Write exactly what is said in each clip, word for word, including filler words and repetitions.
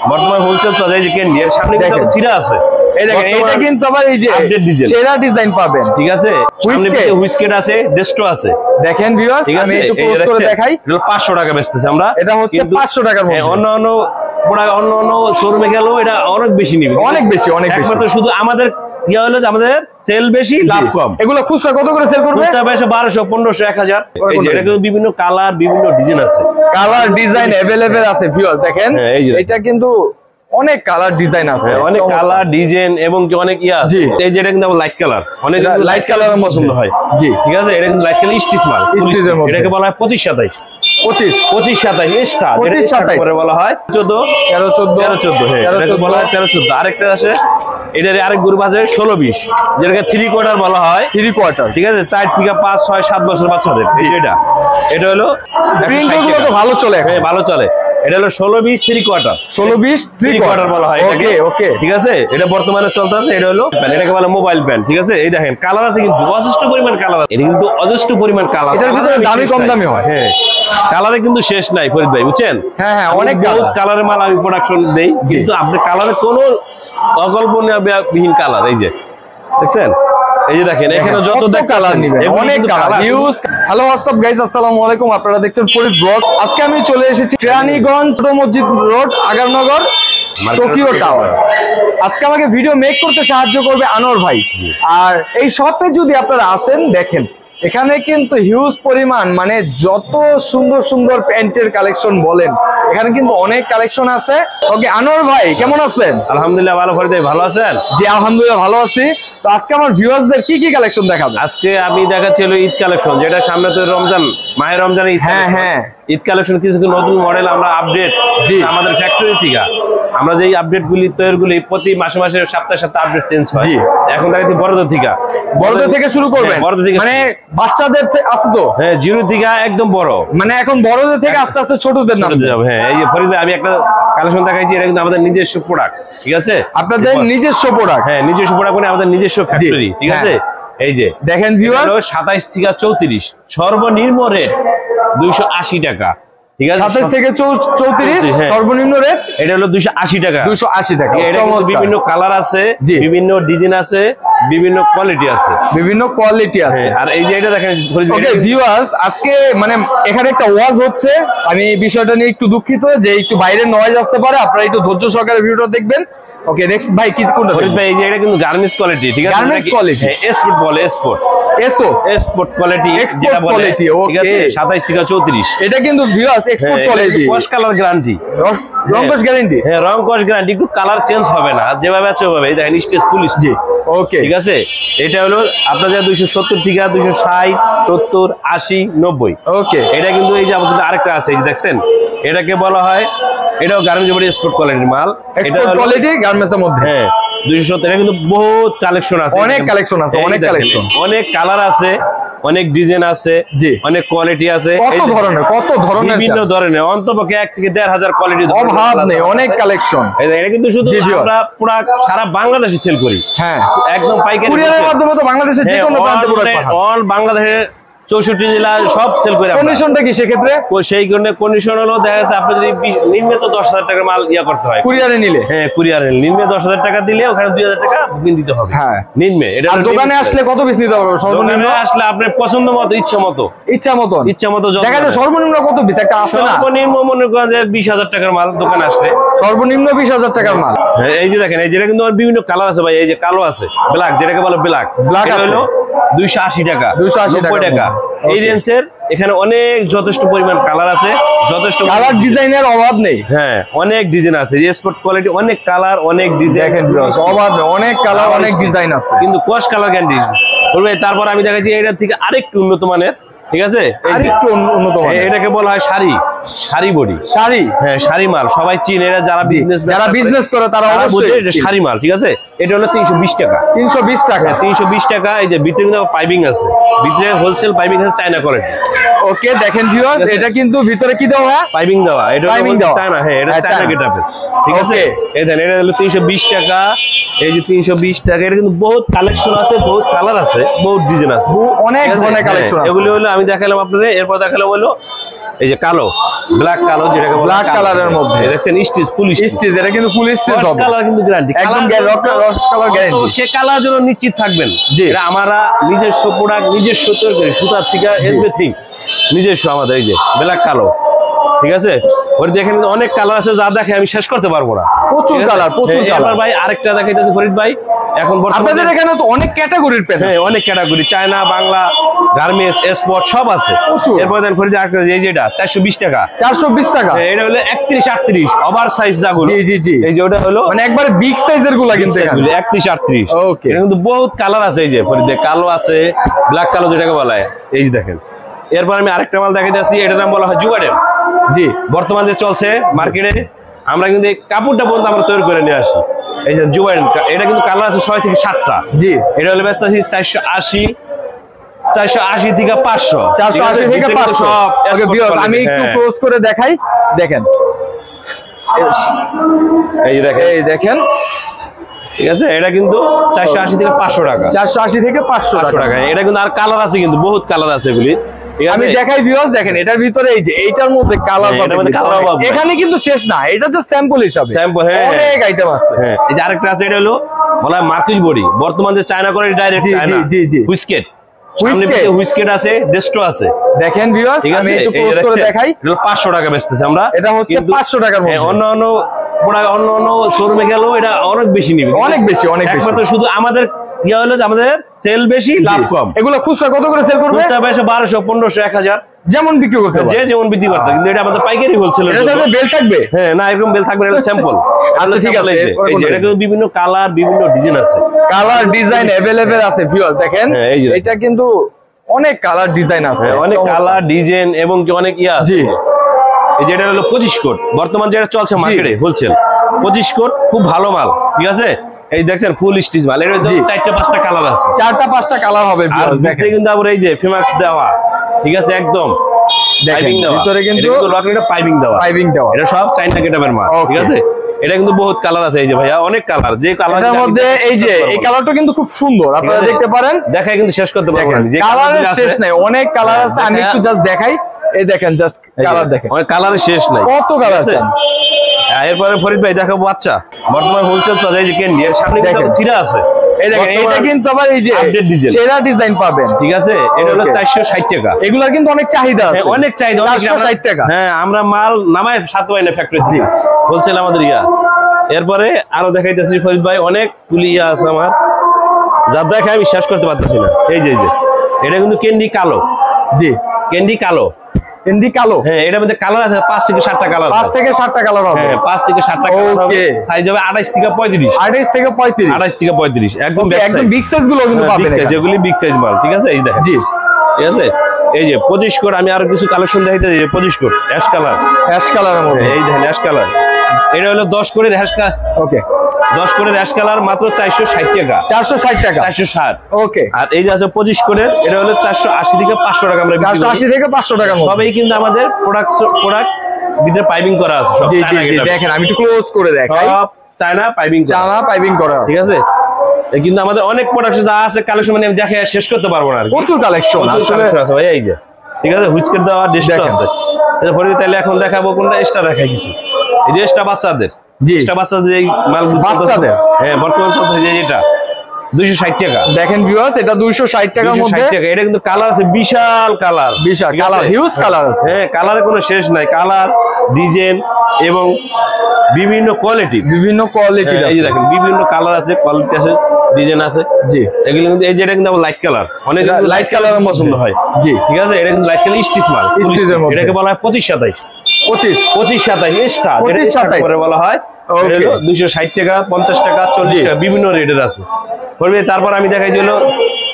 বর্তমানে হোলসেল চলে এই যে ক্যান্ডি এর সামনে কিন্তু ছিড়া আছে এই দেখেন এটা কিন্তু আবার এই যে আপডেট ডিজাইন সেরা ডিজাইন পাবেন ঠিক আছে সামনে হুইস্কেট আছে ডেস্টো আছে দেখেন ভিউয়ার্স আমি একটু ক্লোজ করে দেখাই এটা পাঁচশো টাকা বেচতেছি আমরা এটা হচ্ছে পাঁচশো টাকার মধ্যে অন্য অন্য পুরো অন্য অন্য শোরুমে গেল এটা অনেক বেশি নিবে অনেক বেশি অনেক বেশি একমাত্র শুধু আমাদের ইয়া হলো যে আমাদের সেল বেশি লাভ কম এগুলো খুচরা কত করে সেল করবে খুচরা বেশি বারোশো পনেরোশো এক হাজার এই যে এটা কিন্তু বিভিন্ন কালার বিভিন্ন ডিজাইন আছে কালার ডিজাইন अवेलेबल আছে ভিউয়ার্স দেখেন এটা কিন্তু অনেক কালার ডিজাইন আছে অনেক কালার ডিজাইন এবং কি অনেক ইয়া এই যে এটা কিন্তু লাইট কালার অনেক লাইট কালারের পছন্দ হয় জি ঠিক আছে এটা কিন্তু লাইট কালার স্টিচ মাল স্টিচের মধ্যে এটাকে বলা হয় পঁচিশ সাতাশ পঁচিশ পঁচিশ সাতাশ স্টার পঁচিশ সাতাশ করে বলা হয় চোদ্দ তেরো চোদ্দ তেরো চোদ্দ হ্যাঁ এটাকে বলা হয় তেরো চোদ্দ আরেকটা আছে এটার আরেক গ্রুপ আছে ষোলো বিশ যেটাকে থ্রি কোয়ার্টার বলা হয় থ্রি কোয়ার্টার ঠিক আছে চার থেকে পাঁচ ছয় সাত বছর বাচ্চাদের এটা এটা হলো প্রিন্টগুলো তো ভালো চলে হ্যাঁ ভালো চলে এটা হলো ষোলো বিশ থ্রি কোয়ার্টার ষোলো বিশ থ্রি কোয়ার্টার বলা হয় ওকে ওকে ঠিক আছে এটা বর্তমানে চলতে আছে এটা হলো এটাকে বলে মোবাইল প্যান্ট ঠিক আছে এই দেখেন কালার আছে কিন্তু যথেষ্ট পরিমাণ কালার এটা কিন্তু যথেষ্ট পরিমাণ কালার এটার ভিতরে দামি কম দামি হয় হ্যাঁ কালারে কিন্তু শেষ নাই ফরিদ ভাই বুঝছেন হ্যাঁ হ্যাঁ অনেক কালারের মাল আমি প্রোডাকশন দেই কিন্তু আপনি কালারে কোনো অকল্পনীয় বিহীন কালার এই যে দেখছেন এই যে দেখেন এখানে যত কালার নিবেন অনেক colour use hello WhatsApp guys আসসালামু আলাইকুম আপনারা দেখছেন ফরিদ ব্লগ আজকে আমি চলে এসেছি কেরানীগঞ্জ ছোট মসজিদ রোড আগারনগর টোকিও টাওয়ার আজকে আমাকে ভিডিও মেক করতে সাহায্য করবে আনোয়ার ভাই আর এই শপে যদি আপনারা আসেন দেখেন এখানে কিন্তু হিউজ পরিমাণ মানে যত সুন্দর সুন্দর প্যান্টের কালেকশন বলেন এখানে কিন্তু অনেক কালেকশন আছে ওকে আনোয়ার ভাই কেমন আছেন আলহামদুলিল্লাহ ভালো ফরিদ ভাই ভালো আছেন জি আলহামদুলিল্লাহ ভালো আছি তো আজকে আমার ভিউয়ার্সদের কি কি কালেকশন দেখাবো আজকে আমি দেখাচ্ছি হলো ঈদ কালেকশন যেটা সামনে তো রমজান মাহে রমজান ঈদ হ্যাঁ হ্যাঁ ঈদ কালেকশন কিছু কিছু নতুন মডেল আমরা আপডেট জি আমাদের ফ্যাক্টরি থেকে আমরা যেই আপডেট গুলি তৈরি গুলি প্রতি মাসে মাসে সপ্তাহে সপ্তাহে আপডেট চেঞ্জ হয় জি এখন দেখাচ্ছি বড়দের থেকে বড়দের থেকে শুরু করবেন বড়দের থেকে মানে বাচ্চাদের আছে তো হ্যাঁ জিরো থেকে একদম বড় মানে এখন বড়দের থেকে আস্তে আস্তে ছোটদের নাম যাবে হ্যাঁ এই যে ফরিদ ভাই আমি একটা কালেকশন দেখাইছি এটা কিন্তু আমাদের নিজস্ব প্রোডাক্ট ঠিক আছে আপনাদের নিজস্ব প্রোডাক্ট হ্যাঁ নিজস্ব প্রোডাক্ট মানে আমাদের নিজস্ব ফ্যাক্টরি ঠিক আছে এই যে দেখেন ভিউয়ার্স সাতাইশ থেকে চৌত্রিশ সর্বনিম্ন রেট দুইশো আশি টাকা ঠিক আছে সাতাইশ থেকে চৌত্রিশ সর্বনিম্ন রেট এটা হলো দুইশো আশি টাকা দুইশো আশি টাকা বিভিন্ন কালার আছে বিভিন্ন ডিজাইন আছে বিভিন্ন কোয়ালিটি আছে বিভিন্ন কোয়ালিটি আছে আর এই যে এটা দেখেন ওকে ভিউয়ার্স আজকে মানে এখানে একটা ওয়াজ হচ্ছে আমি বিষয়টা নিয়ে একটু দুঃখিত যে একটু বাইরের নয়েজ আসতে পারে আপনারা একটু ধৈর্য সহকারে ভিডিওটা দেখবেন ওকে নেক্সট ভাই কি কোনটা ফরিদ ভাই এই যে এটা কিন্তু গার্মেন্টস কোয়ালিটি ঠিক আছে গার্মেন্টস কোয়ালিটি এক্সপোর্ট বলে এক্সপোর্ট এসো এক্সপোর্ট কোয়ালিটি যেটা বলে ঠিক আছে সাতাইশ থেকে চৌত্রিশ এটা কিন্তু viewers export quality wash colour guarantee রং কস গ্যারান্টি হ্যাঁ রং কস গ্যারান্টি একটু কালার চেঞ্জ হবে না যেভাবে আছে ওভাবে এই দেখেন স্টেজ ফুল স্টেজ ওকে ঠিক আছে এটা হলো আপনাদের দুইশো সত্তর থেকে দুইশো ষাট সত্তর আশি নব্বই ওকে এটা কিন্তু এই যে আমাদের আরেকটা আছে এই যে দেখছেন এটাকে বলা হয় এটাও গার্মেন্টস বডি এক্সপোর্ট কোয়ালিটির মাল এক্সপোর্ট কোয়ালিটি গার্মেন্টস এর মধ্যে হ্যাঁ দুইশো সত্তর এটা কিন্তু বহুত কালেকশন আছে অনেক কালেকশন আছে অনেক কালেকশন অনেক কালার আছে অনেক ডিজাইন আছে জি অনেক কোয়ালিটি আছে কত ধরনের কত ধরনের বিভিন্ন ধরনের অন্তপক্ষে এক থেকে দেড় হাজার কোয়ালিটি অভাব নেই অনেক কালেকশন এটা কিন্তু শুধু আমরা পুরো সারা বাংলাদেশে সেল করি হ্যাঁ একদম পাইকারি কুরিয়ারের মাধ্যমে তো বাংলাদেশের যে কোনো প্রান্তে প্রোডাক্ট পাঠান অল বাংলাদেশে চৌষট্টি জেলা সব সেল করে কন্ডিশনটা কি সেক্ষেত্রে সেই কারণে কন্ডিশন হলো দেখা যাচ্ছে আপনি যদি নিম্নে তো দশ হাজার টাকা মাল ইয়া করতে হয় কুরিয়ারে নিলে হ্যাঁ কুরিয়ারে নিম্নে দশ হাজার টাকা দিলে ওখানে দুই হাজার টাকা বুকিং দিতে হবে হ্যাঁ নিম্নে এটা দোকানে আসলে কত পিস নিতে হবে সর্বনিম্ন আসলে আপনার পছন্দ মতো ইচ্ছা মতো ইচ্ছা মতো ইচ্ছা মতো দেখা যায় সর্বনিম্ন কত পিস একটা আছে না সর্বনিম্ন মনে করেন যে বিশ হাজার টাকার মাল দোকানে আসলে সর্বনিম্ন বিশ হাজার টাকার মাল এই যে দেখেন এই যেটা কিন্তু বিভিন্ন কালার আছে ভাই এই যে কালো আছে ব্ল্যাক যেটাকে বলে ব্ল্যাক ব্ল্যাক হলো দুইশো আশি টাকা দুইশো আশি টাকা এই রেঞ্জের এখানে অনেক যথেষ্ট পরিমাণ কালার আছে যথেষ্ট কালার ডিজাইনের অভাব নেই হ্যাঁ অনেক ডিজাইন আছে এক্সপোর্ট কোয়ালিটি অনেক কালার অনেক ডিজাইন অভাব নেই অনেক কালার অনেক ডিজাইন আছে কিন্তু কোয়াশ কালার গ্যারান্টি বলবে তারপর আমি দেখাচ্ছি এটার থেকে আরেকটু উন্নত মানের ঠিক আছে আরেকটু উন্নত মানের এটাকে বলা হয় শাড়ি শাড়ি বডি শাড়ি হ্যাঁ শাড়ি মাল সবাই চিনে এরা যারা বিজনেস যারা বিজনেস করে তারা অবশ্যই এটা শাড়ি মাল ঠিক আছে এটা হলো তিনশো বিশ টাকা তিনশো বিশ টাকা তিনশো বিশ টাকা এই যে ভিতরে কিন্তু পাইপিং আছে ভিতরে হোলসেল পাইপিং আছে চায়না কোয়ালিটি ওকে দেখেন ভিউয়ার্স এটা কিন্তু ভিতরে কি দেওয়া পাইপিং দেওয়া এটা পাইপিং দেওয়া চায়না হ্যাঁ এটা চায়না গেটআপের ঠিক আছে এই দেন এটা হলো তিনশো বিশ টাকা এই যে তিনশো বিশ টাকা এটা কিন্তু বহুত কালেকশন আছে বহুত কালার আছে বহুত ডিজাইন আছে অনেক ধরনের কালেকশন আছে এগুলো হলো আমি দেখালাম আপনাদের এরপর দেখালাম হলো এই যে কালো ব্ল্যাক কালো যেটাকে ব্ল্যাক কালারের মধ্যে দেখছেন স্টিচ ফুল স্টিচ, এটা কিন্তু ফুল স্টিচ হবে, কালার কিন্তু গ্যারান্টি, একদম রস কালার গ্যারান্টি। সে কালার জন্য নিশ্চিত থাকবেন যে এটা আমরা নিজস্ব প্রোডাক্ট, নিজস্ব তৈরি করি, সুতার থেকে এভরিথিং নিজস্ব আমাদের। এই যে ব্ল্যাক কালো, ঠিক আছে, ওর দেখেন অনেক কালার আছে, যা দেখে আমি শেষ করতে পারবো না, প্রচুর কালার প্রচুর কালার। ভাই আরেকটা দেখাইতেছে ফরিদ ভাই, এখন আপনাদের এখানে তো অনেক ক্যাটাগরির প্যান্ট, হ্যাঁ অনেক category, China, Bangla, garments, sport সব আছে। এরপর দেন ফরিদ আরেকটা, এই যেটা চারশো বিশ টাকা, চারশো বিশ টাকা, এটা হলো একত্রিশ আটত্রিশ ওভার সাইজ যাগুলো। জি জি জি, এই যে ওটা হলো মানে একবারে বিগ সাইজের গুলা কিন্তু এখানে একত্রিশ আটত্রিশ। ওকে, এটা কিন্তু বহুত কালার আছে। এই যে ফরিদ কালো আছে, ব্ল্যাক কালো যেটাকে বলা হয়, এই যে দেখেন। এরপর আমি আরেকটা মাল দেখাইতেছি, এটার নাম বলা হয় জুগাডেম। জি, বর্তমান যে চলছে মার্কেটে, আমরা কিন্তু এই কাপড়টা পর্যন্ত আমরা তৈরি করে নিয়ে আসি। এই যে জুগাডেম, এটা কিন্তু কালার আছে ছয় থেকে সাতটা। জি, এটা হলো ব্যস্ত আছি চারশো আশি, চারশো আশি থেকে পাঁচশো, চারশো আশি থেকে পাঁচশো। আমি একটু ক্লোজ করে দেখাই, দেখেন এই দেখেন, এই দেখেন, ঠিক আছে, এটা কিন্তু চারশো আশি থেকে পাঁচশো টাকা, চারশো আশি থেকে পাঁচশো টাকা। এটা কিন্তু আর কালার আছে, কিন্তু বহুত কালার আছে এগুলি। আমি দেখাই ভিউয়ার্স, দেখেন এটার ভিতরে এই যে এইটার মধ্যে কালার পাবেন, এখানে কিন্তু শেষ না, এটা জাস্ট স্যাম্পল হিসাবে, স্যাম্পল, হ্যাঁ অনেক আইটেম আছে। হ্যাঁ, এই যে আরেকটা আছে, এটা হলো বলা হয় মার্কিশ বডি, বর্তমান যে চায়না করে ডাইরেক্ট চায়না। জি জি, হুইস্কেট, হুইস্কেট হুইস্কেট আছে, ডেস্টো আছে। দেখেন ভিউয়ার্স, আমি একটু ক্লোজ করে দেখাই, এটা পাঁচশো টাকা বেচতেছি আমরা, এটা হচ্ছে পাঁচশো টাকার মধ্যে। অন্য অন্য অন্য অন্য শোরুমে গেলেও এটা অনেক বেশি নিবে, অনেক বেশি, অনেক বেশি। একমাত্র শুধু আমাদের ইয়া হলো যে আমাদের সেল বেশি, লাভ কম। এগুলো খুচরা কত করে সেল করবে? খুচরা বেশি বারোশো, পনেরোশো, এক হাজার, যেমন বিক্রি করতে পারে, যে যেমন বিক্রি করতে। কিন্তু এটা আমাদের পাইকারি হোলসেল। এর সাথে বেল থাকবে? হ্যাঁ, না এরকম বেল থাকবে না, এটা স্যাম্পল। আচ্ছা ঠিক আছে, এই যে এটা কিন্তু বিভিন্ন কালার, বিভিন্ন ডিজাইন আছে, কালার ডিজাইন अवेलेबल আছে ভিউয়ার্স। দেখেন এটা কিন্তু অনেক কালার ডিজাইন আছে, অনেক কালার ডিজাইন এবং কি অনেক ইয়া আছে। এই যে এটা হলো পঁচিশ কোট, বর্তমান যেটা চলছে মার্কেটে হোলসেল, পঁচিশ কোট খুব ভালো মাল, ঠিক আছে। এই দেখছেন ফুল স্টিচ মাল, এর চারটা পাঁচটা কালার আছে, চারটা পাঁচটা কালার হবে। দেখেন কিন্তু আবার এই যে ফেমাক্স দেওয়া, ঠিক আছে, একদম পাইপিং দেওয়া, ভিতরে কিন্তু লকেটে পাইপিং দেওয়া, পাইপিং দেওয়া, এটা সব চাইনা গেটআপের মাল, ঠিক আছে। এটা কিন্তু বহুত কালার আছে, এই যে ভাইয়া অনেক কালার, যে কালারের মধ্যে এই যে এই কালারটা কিন্তু খুব সুন্দর, আপনারা দেখতে পারেন, দেখাই কিন্তু শেষ করতে পারবো না, যে কালারের শেষ নাই, অনেক কালার আছে। আমি একটু জাস্ট দেখাই, এই দেখেন জাস্ট কালার দেখেন, অনেক কালারের শেষ নাই, কত কালার আছে। এরপরে ফরিদ ভাই দেখাবো বাচ্চা, বর্তমান হোলসেল চলে, এই যে ক্যান্ডি, এর সামনে কিন্তু ছিরা আছে, এই দেখেন, এটা কিন্তু আবার এই যে আপডেট ডিজাইন, সেরা ডিজাইন পাবেন, ঠিক আছে। এটা হলো চারশো ষাট টাকা, এগুলার কিন্তু অনেক চাহিদা আছে, অনেক চাহিদা, চারশো ষাট টাকা। হ্যাঁ, আমরা মাল নামায় সাত বাইনা ফ্যাক্টরি, জি হোলসেল আমাদের ইয়া। এরপরে আরো দেখাইতেছি ফরিদ ভাই, অনেক তুলি ইয়া আছে আমার, যা দেখে আমি শেষ করতে পারতেছি না। এই যে এই যে এটা কিন্তু ক্যান্ডি কালো, জি ক্যান্ডি কালো, ক্যান্ডি কালো, হ্যাঁ এটার মধ্যে কালার আছে পাঁচ থেকে সাতটা কালার, পাঁচ থেকে সাতটা কালার হবে, হ্যাঁ পাঁচ থেকে সাতটা কালার হবে। সাইজ হবে আঠাশ থেকে পঁয়ত্রিশ, আঠাশ থেকে পঁয়ত্রিশ, আঠাশ থেকে পঁয়ত্রিশ, একদম একদম বিগ সাইজ গুলো কিন্তু পাবেন, যেগুলি বিগ সাইজ মাল, ঠিক আছে। এই দেখেন, জি ঠিক আছে। এই যে পঁচিশ কোট, আমি আরো কিছু কালেকশন দেখাইতে, এই যে পঁচিশ কোট অ্যাশ কালার, অ্যাশ কালারের মধ্যে, এই দেখেন অ্যাশ কালার, এটা হলো দশ কোটের অ্যাশ কালার, ওকে দশ কোটের অ্যাশ কালার মাত্র চারশো ষাট টাকা, চারশো ষাট টাকা, চারশো ষাট, ওকে। আর এই যে আছে পঁচিশ কোটের, এটা হলো চারশো আশি থেকে পাঁচশো টাকা, আমরা চারশো আশি থেকে পাঁচশো টাকা, সবই কিন্তু আমাদের প্রোডাক্ট প্রোডাক্ট ভিতরে পাইপিং করা আছে সব। দেখেন আমি একটু ক্লোজ করে দেখাই, সব চায়না পাইপিং, চায়না পাইপিং করা, ঠিক আছে। কিন্তু আমাদের অনেক প্রোডাক্ট যা আছে কালেকশন, মানে আমি দেখে শেষ করতে পারবো না, প্রচুর কালেকশন আছে ভাই। এই যে ঠিক আছে, হুইচকেট দেওয়া ডেস্টা আছে, তাহলে এখন দেখাবো কোনটা, এক্সট্রা দেখাই কিছু। এই যে এক্সট্রা বাচ্চাদের, জি এক্সট্রা বাচ্চাদের এই মাল, বাচ্চাদের, হ্যাঁ বর্তমান চলছে যে এটা দুইশো ষাট টাকা। দেখেন ভিউয়ার্স, এটা দুইশো ষাট টাকার মধ্যে, এটা কিন্তু কালার আছে, বিশাল কালার, বিশাল কালার, হিউজ কালার আছে, হ্যাঁ কালারের কোনো শেষ নাই, কালার ডিজাইন এবং বিভিন্ন কোয়ালিটি, বিভিন্ন কোয়ালিটি, এই যে দেখেন বিভিন্ন কালার আছে, কোয়ালিটি আছে, ডিজাইন আছে, জি এগুলো কিন্তু, এই যে এটা কিন্তু লাইট কালার, অনেক লাইট কালার পছন্দ হয়, জি ঠিক আছে। এটা কিন্তু লাইট কালার স্টিচ মাল, স্টিচের মধ্যে, এটাকে বলা হয় পঁচিশ সাতাইশ, পঁচিশ পঁচিশ সাতাইশ এক্সট্রা, পঁচিশ সাতাইশ করে বলা হয়। দুইশো ষাট টাকা, পঞ্চাশ টাকা, চল্লিশ টাকা, বিভিন্ন রেটের আছে। তারপর আমি দেখাই যে হলো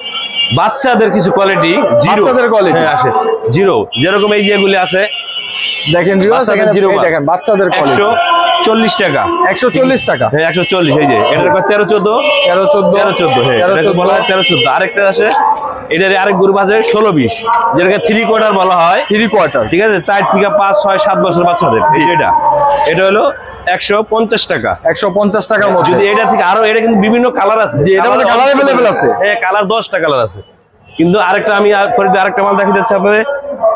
বাচ্চাদের কিছু কোয়ালিটি, জিরো কোয়ালিটি আসে, জিরো যেরকম এই যেগুলি আছে, দেখেন জিরো, দেখেন বাচ্চাদের একশো চল্লিশ টাকা, একশো চল্লিশ টাকা, হ্যাঁ একশো চল্লিশ। এই যে এটার তেরো চোদ্দ, তেরো চোদ্দ, তেরো চোদ্দ, হ্যাঁ বলা হয় তেরো চোদ্দ। আরেকটা আছে, এটার আরেক গ্রুপ আছে ষোলো বিশ, যেটাকে থ্রি কোয়ার্টার বলা হয়, থ্রি কোয়ার্টার, ঠিক আছে। চার থেকে পাঁচ ছয় সাত বছর বাচ্চাদের, এটা এটা হলো একশো পঞ্চাশ টাকা, একশো পঞ্চাশ টাকার মধ্যে। যদি এটা থেকে আরো, এটা কিন্তু বিভিন্ন কালার আছে, যে এটা কালার अवेलेबल আছে, হ্যাঁ কালার দশটা কালার আছে। কিন্তু আরেকটা আমি আরেকটা মাল দেখাতে যাচ্ছি আপনাদের,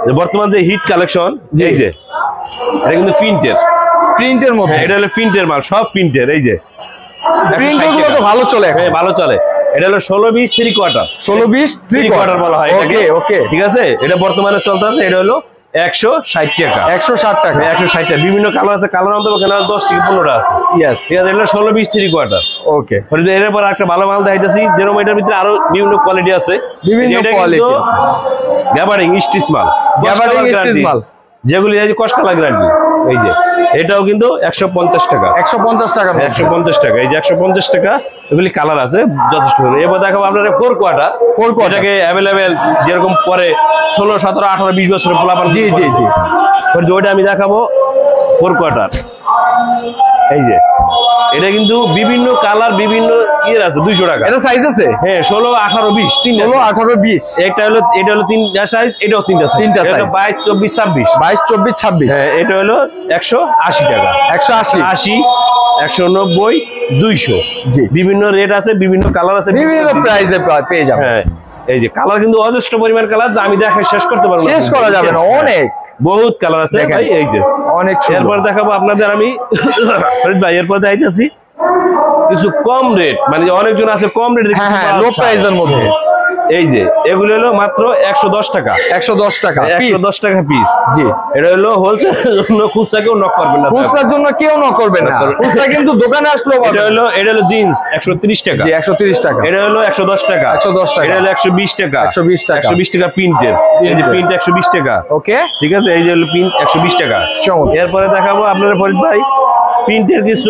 যে বর্তমান যে হিট কালেকশন এই যে এটা কিন্তু প্রিন্টের প্রিন্টের মধ্যে, এটা হলো প্রিন্টের মাল, সব প্রিন্টের। এই যে প্রিন্টগুলো তো ভালো চলে, হ্যাঁ ভালো চলে। এটা হলো ষোলো বিশ থ্রি কোয়ার্টার, ষোলো বিশ থ্রি কোয়ার্টার বলা হয় ওকে ওকে ঠিক আছে। এটা বর্তমানে চলতে আছে, এটা হলো একশো ষাট টাকা, একশো ষাট টাকা, একশো ষাট টাকা। বিভিন্ন কালার আছে, কালার অন্তত দশ থেকে পনেরোটা আছে। ইয়েস ঠিক আছে, এটা ষোলো বিশ থ্রি কোয়ার্টার ওকে। এরপর একটা ভালো মাল দেখাইতেছি, যেরকম এটার ভিতরে আরো বিভিন্ন কোয়ালিটি আছে, বিভিন্ন কোয়ালিটি আছে। গ্যাবারিং স্টিচ মাল, গ্যাবারিং স্টিচ মাল যেগুলি এই যে কষ্টকালা গ্যারান্টি। এই যে এটাও কিন্তু একশো পঞ্চাশ টাকা, একশো পঞ্চাশ টাকা, একশো পঞ্চাশ টাকা। এই যে একশো পঞ্চাশ টাকা, এগুলি কালার আছে যথেষ্ট। এবার দেখাবো আপনার ফোর কোয়ার্টার, ফোর কোয়ার্টারকে অ্যাভেলেবেল যেরকম পরে ষোলো সতেরো আঠারো বিশ বছরের পোলাপান। জি জি জি, ওইটা আমি দেখাবো ফোর কোয়ার্টার। এই যে এটা কিন্তু বিভিন্ন কালার বিভিন্ন ইয়ের আছে, দুইশো টাকা। এটা সাইজ আছে, হ্যাঁ ষোলো আঠারো বিশ, তিন ষোলো আঠারো বিশ। একটা হলো, এটা হলো তিনটা সাইজ, এটাও তিনটা সাইজ, তিনটা সাইজ, বাইশ চব্বিশ ছাব্বিশ, বাইশ চব্বিশ ছাব্বিশ। হ্যাঁ এটা হলো একশো আশি টাকা, একশো আশি, আশি, একশো নব্বই, দুইশো। জি, বিভিন্ন রেট আছে, বিভিন্ন কালার আছে, বিভিন্ন প্রাইসে পেয়ে যাবেন। হ্যাঁ এই যে কালার কিন্তু অজস্র পরিমাণ কালার, যা আমি দেখে শেষ করতে পারবো না, শেষ করা যাবে না, অনেক বহুত কালার আছে ভাই। এই যে অনেক। এরপর দেখাবো আপনাদের আমি ফরিদ ভাই, এরপর দেখাইতেছি কিছু কম রেট, মানে অনেকজন আছে কম রেট, হ্যাঁ হ্যাঁ লো প্রাইসের মধ্যে। এই যে এগুলো হলো মাত্র একশো দশ টাকা, একশো দশ টাকা, একশো দশ টাকা পিস। জি, এটা হলো হোলসেল জন্য, খুচরা কেউ নক করবেন না, খুচরার জন্য কেউ নক করবে না, খুচরা কিন্তু দোকানে আসলো। এটা হলো, এটা হলো জিন্স একশো ত্রিশ টাকা, জি একশো ত্রিশ টাকা। এটা হলো একশো দশ টাকা, একশো দশ টাকা। এটা হলো একশো বিশ টাকা, একশো বিশ টাকা, একশো বিশ টাকা প্রিন্টের। এই যে প্রিন্ট একশো বিশ টাকা, ওকে ঠিক আছে। এই যে হলো প্রিন্ট একশো বিশ টাকা। এরপরে দেখাবো আপনারা ফরিদ ভাই প্রিন্টের কিছু,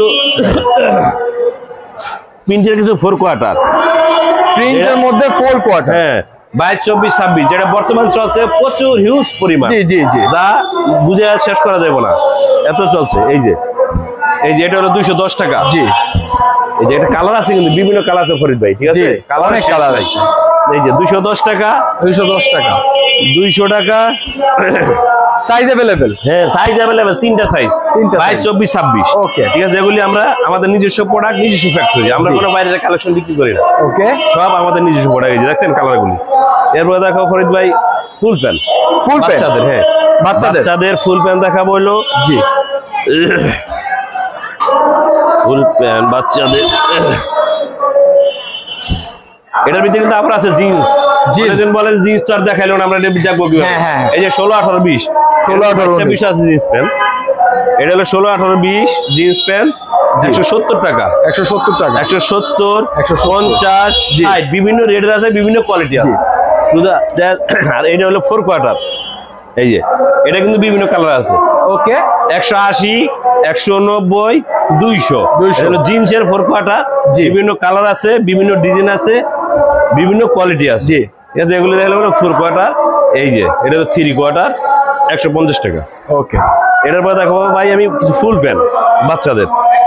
প্রিন্টের কিছু ফোর কোয়ার্টার, প্রিন্টের মধ্যে ফোর কোয়ার্টার, হ্যাঁ বাইশ চব্বিশ ছাব্বিশ, যেটা বর্তমান চলছে প্রচুর হিউজ পরিমাণ। জি জি জি, যা বুঝে শেষ করা যাবে না, এত চলছে। এই যে এই যে এটা হলো দুইশো দশ টাকা। জি, এই যে একটা কালার আছে, কিন্তু বিভিন্ন কালার আছে ফরিদ ভাই, ঠিক আছে, কালার অনেক কালার আছে। এই যে দুইশো দশ টাকা, দুইশো দশ টাকা, দুইশো টাকা, সাইজ अवेलेबल, হ্যাঁ সাইজ अवेलेबल, তিনটা সাইজ, বাইশ চব্বিশ ছাব্বিশ। ওকে ঠিক আছে, এগুলি আমরা আমাদের নিজস্ব প্রোডাক্ট, নিজস্ব ফ্যাক্টরি, আমরা কোনো বাইরের কালেকশন বিক্রি করি না। ওকে, সব আমাদের নিজস্ব প্রোডাক্ট। এই যে দেখছেন কালারগুলি। এরপর দেখো ফরিদ ভাই ফুল প্যান্ট, ফুল বাচ্চাদের, হ্যাঁ বাচ্চাদের বাচ্চাদের ফুল প্যান্ট দেখাবো হলো, জি ফুল প্যান্ট বাচ্চাদের। এটার ভিতরে কিন্তু আবার আছে জিন্স, অনেকজন বলে জিন্স তো আর দেখাইলো না, আমরা এটা দেখবো কিভাবে। এই যে ষোলো আঠারো বিশ, ষোলো আঠারো বিশ আছে জিন্স প্যান্ট। এটা হলো ষোলো আঠারো বিশ জিন্স প্যান্ট, একশো সত্তর টাকা, একশো সত্তর টাকা, একশো সত্তর, একশো পঞ্চাশ, ষাট, বিভিন্ন রেটের আছে, বিভিন্ন কোয়ালিটি আছে। আর এটা হলো ফোর কোয়ার্টার। এই যে এটা কিন্তু বিভিন্ন কালার আছে, ওকে একশো আশি, একশো নব্বই, দুইশো। হলো জিন্সের ফোর কোয়ার্টার, বিভিন্ন কালার আছে, বিভিন্ন ডিজাইন আছে, বিভিন্ন কোয়ালিটি আছে। জি ঠিক আছে, এগুলো দেখলে হলো ফোর কোয়ার্টার। এই যে এটা হলো থ্রি কোয়ার্টার, একশো পঞ্চাশ টাকা। ওকে, এটার পর দেখো ভাই আমি কিছু ফুল প্যান্ট বাচ্চাদের,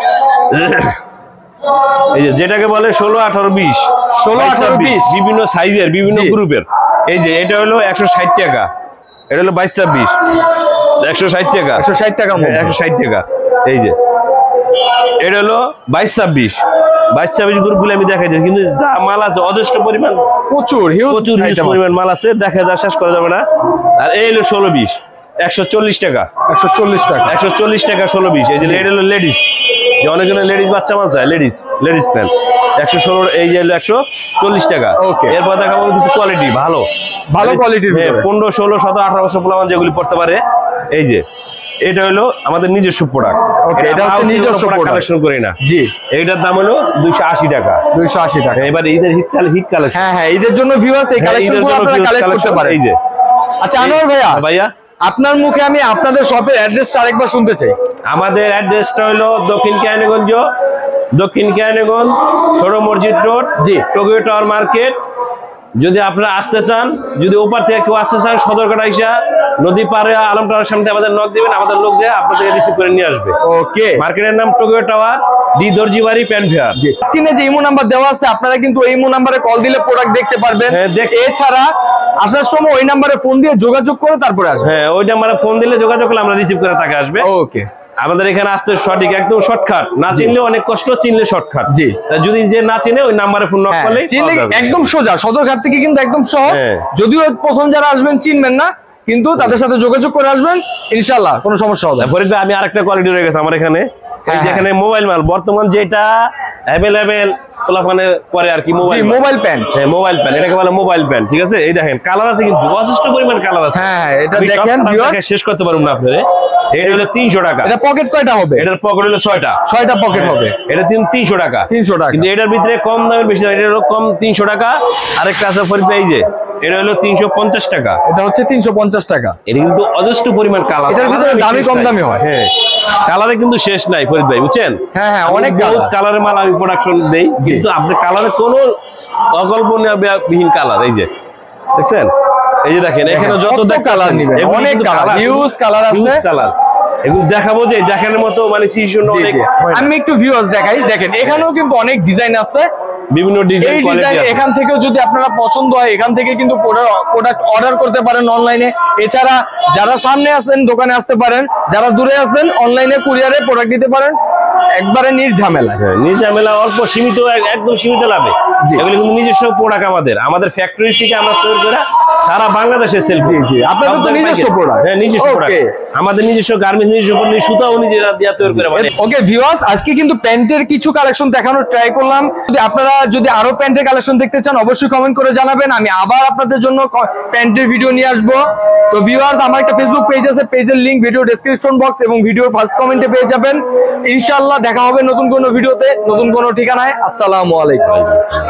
এই যে যেটাকে বলে ষোলো আঠারো বিশ, ষোলো আঠারো বিশ, বিভিন্ন সাইজের, বিভিন্ন গ্রুপের। এই যে এটা হলো একশো ষাট টাকা, এটা হলো বাইশ ছাব্বিশ, একশো ষাট টাকা, একশো ষাট টাকা, একশো ষাট টাকা। এই যে এটা হলো বাইশ ছাব্বিশ, বাইশ ছাব্বিশ গ্রুপগুলো আমি দেখাই দিই, কিন্তু যা মাল আছে অজস্র পরিমাণ, প্রচুর প্রচুর হিউজ পরিমাণ মাল আছে, দেখা যা শেষ করা যাবে না। আর এই হলো ষোলো বিশ, একশো চল্লিশ টাকা, একশো চল্লিশ টাকা, একশো চল্লিশ টাকা ষোলো বিশ। এই যে এটা হলো লেডিস, যে অনেকজনের লেডিস বাচ্চা মাল চায়, লেডিস লেডিস প্যান্ট একশো ষোলো, এই যে একশো চল্লিশ টাকা। ওকে, এরপর দেখাবো কিছু কোয়ালিটি ভালো, ভালো কোয়ালিটির, পনেরো ষোলো সতেরো আঠারো বছর পোলাপান যেগুলি পড়তে পারে। এই যে এটা হলো আমাদের নিজস্ব প্রোডাক্ট, এটা হচ্ছে নিজস্ব কালেকশন করি না। জি, এইটার দাম হলো দুইশো আশি টাকা, দুইশো আশি টাকা। এবার ঈদের হিট হিট কালেকশন, হ্যাঁ হ্যাঁ ঈদের জন্য ভিউয়ার্স এই কালেকশনগুলো আপনারা কালেক্ট করতে পারেন। এই যে আচ্ছা আনোয়ার ভাইয়া, ভাইয়া আপনার মুখে আমি আপনাদের শপের অ্যাড্রেসটা আরেকবার শুনতে চাই। আমাদের অ্যাড্রেসটা হলো দক্ষিণ কেরানীগঞ্জ, দক্ষিণ কেরানীগঞ্জ ছোট মসজিদ রোড, জি টোকিও টাওয়ার মার্কেট। যদি আপনারা আসতে চান, যদি ওপার থেকে কেউ আসতে চান, সদরঘাট আইসা নদী পারে আলম টাওয়ার সামনে আমাদের নক দিবেন, আমাদের লোক যে আপনাদেরকে রিসিভ করে নিয়ে আসবে। ওকে, মার্কেটের নাম টোকিও টাওয়ার, ডি দর্জি বাড়ি, প্যান্ট ফেয়ার। জি, স্ক্রিনে যে ইমো নাম্বার দেওয়া আছে, আপনারা কিন্তু এই ইমো নাম্বারে কল দিলে প্রোডাক্ট দেখতে পারবেন। এছাড়া আসার সময় ওই নাম্বারে ফোন দিয়ে যোগাযোগ করে তারপরে আসবে। হ্যাঁ, ওই নাম্বারে ফোন দিলে যোগাযোগ করলে আমরা রিসিভ করে তাকে আসবে। ওকে, আমাদের এখানে আসতে সঠিক একদম শর্টকাট, না চিনলে অনেক কষ্ট, চিনলে শর্টকাট। জি, যদি যে না চিনে ওই নাম্বারে ফোন নক করলে চিনলে একদম সোজা, সদরঘাট থেকে কিন্তু একদম সহজ। যদিও প্রথম যারা আসবেন চিনবেন না, কিন্তু তাদের সাথে যোগাযোগ করে আসবেন, ইনশাআল্লাহ কোনো সমস্যা হবে না। ফরিদ ভাই আমি আরেকটা কোয়ালিটি রয়ে গেছে আমার এখানে, এই যেখানে মোবাইল মাল বর্তমান যেটা অ্যাভেলেবেল পোলাপানে করে আর কি, মোবাইল মোবাইল প্যান্ট। হ্যাঁ মোবাইল প্যান্ট, এটাকে বলে মোবাইল প্যান্ট, ঠিক আছে? এই দেখেন কালার আছে কিন্তু যথেষ্ট পরিমাণ কালার আছে। হ্যাঁ এটা দেখেন ভিউয়ার্স, শেষ করতে পারবো না আপনারা। এটা হলো তিনশো টাকা। এটা পকেট কয়টা হবে? এটার পকেট হলো ছয়টা, ছয়টা পকেট হবে। এটা তিনশো টাকা, তিনশো টাকা। কিন্তু এটার ভিতরে কম দামের বেশি, এটা হলো কম তিনশো টাকা। আরেকটা আছে ফরিদ ভাই, এই যে এটা হলো তিনশো পঞ্চাশ টাকা, এটা হচ্ছে তিনশো পঞ্চাশ টাকা। এটা কিন্তু অজস্র পরিমাণ কালার, এটার ভিতরে দামি কম দামি হয়। হ্যাঁ কালারে কিন্তু শেষ নাই ফরিদ ভাই, বুঝছেন? হ্যাঁ হ্যাঁ অনেক কালারের মাল আমি প্রোডাকশন দেই, কিন্তু আপনি কালারে কোনো অকল্পনীয়হীন কালার। এই যে দেখছেন, এই যে দেখেন এখানে যত কালার নিবেন, অনেক কালার, হিউজ কালার আছে, কালার এগুলো দেখাবো যে দেখানোর মতো মানে সিচুয়েশন অনেক। আমি একটু ভিউয়ার্স দেখাই, দেখেন এখানেও কিন্তু অনেক ডিজাইন আছে, বিভিন্ন ডিজাইন কোয়ালিটি আছে। এখান থেকেও যদি আপনারা পছন্দ হয় এখান থেকে কিন্তু প্রোডাক্ট অর্ডার করতে পারেন অনলাইনে। এছাড়া যারা সামনে আছেন দোকানে আসতে পারেন, যারা দূরে আছেন অনলাইনে কুরিয়ারে প্রোডাক্ট দিতে পারেন, একবারে নির্ঝামেলা। হ্যাঁ নির্ঝামেলা, অল্প সীমিত, একদম সীমিত লাভে। এগুলো কিন্তু নিজস্ব প্রোডাক্ট, আমাদের আমাদের ফ্যাক্টরি থেকে আমরা তৈরি করে সারা বাংলাদেশে সেল করি। জি আপনাদের তো নিজস্ব প্রোডাক্ট? হ্যাঁ নিজস্ব প্রোডাক্ট, আমাদের নিজস্ব গার্মেন্টস, নিজস্ব পণ্য, সুতাও নিজেরা দিয়ে তৈরি করে বানাই। ওকে ভিউয়ার্স, আজকে কিন্তু প্যান্টের কিছু কালেকশন দেখানোর ট্রাই করলাম। যদি আপনারা যদি আরো প্যান্টের কালেকশন দেখতে চান অবশ্যই কমেন্ট করে জানাবেন, আমি আবার আপনাদের জন্য প্যান্টের ভিডিও নিয়ে আসবো। তো ভিউয়ার্স, আমার একটা ফেসবুক পেজ আছে, পেজের লিংক ভিডিও ডেসক্রিপশন বক্স এবং ভিডিওর ফার্স্ট কমেন্টে পেয়ে যাবেন। ইনশাআল্লাহ দেখা হবে নতুন কোনো ভিডিওতে, নতুন কোনো ঠিকানায়। আসসালামু আলাইকুম।